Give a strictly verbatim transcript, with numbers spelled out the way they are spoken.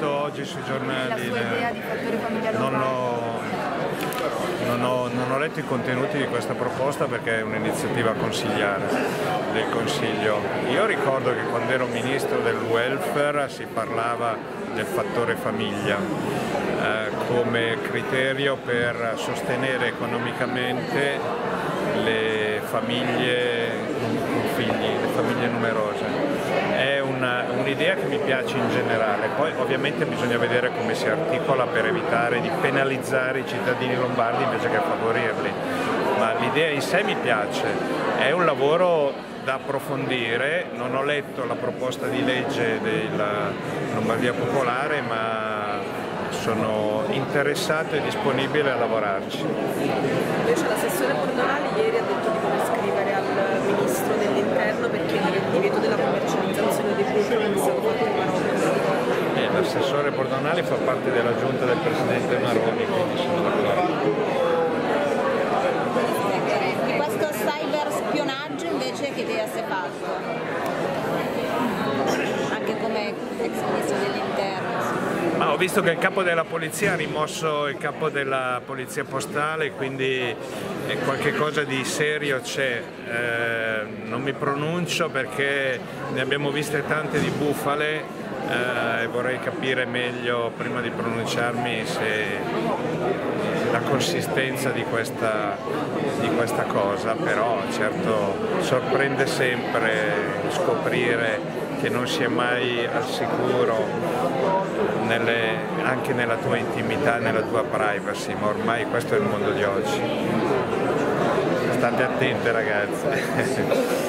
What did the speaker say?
letto oggi sui giornali. La sua idea di fattore famiglia non lombardo? ho, non, ho, non ho letto i contenuti di questa proposta perché è un'iniziativa consigliare del Consiglio. Io ricordo che quando ero ministro del welfare si parlava del fattore famiglia eh, come criterio per sostenere economicamente le famiglie con figli, le famiglie numerose. È un'idea che mi piace in generale, poi ovviamente bisogna vedere come si articola per evitare di penalizzare i cittadini lombardi invece che favorirli, ma l'idea in sé mi piace, è un lavoro da approfondire, non ho letto la proposta di legge della Lombardia Popolare, ma sono interessato e disponibile a lavorarci. Invece l'assessore Bordonali ieri ha detto di voler scrivere al Ministro dell'Interno per chiedere il divieto della commercializzazione dei bui come è stato fatto in Marocco. Eh, l'assessore Bordonali fa parte della giunta del Presidente Maroni, quindi sono d'accordo. Di questo cyber spionaggio invece che idea si è fatto? Anche come ex Ministro dell'Interno. Ma ho visto che il capo della polizia ha rimosso il capo della polizia postale, quindi qualche cosa di serio c'è. Eh, non mi pronuncio perché ne abbiamo viste tante di bufale eh, e vorrei capire meglio prima di pronunciarmi se la consistenza di questa, di questa cosa, però certo sorprende sempre scoprire che non si è mai al sicuro nelle, anche nella tua intimità, nella tua privacy, ma ormai questo è il mondo di oggi. State attente ragazzi.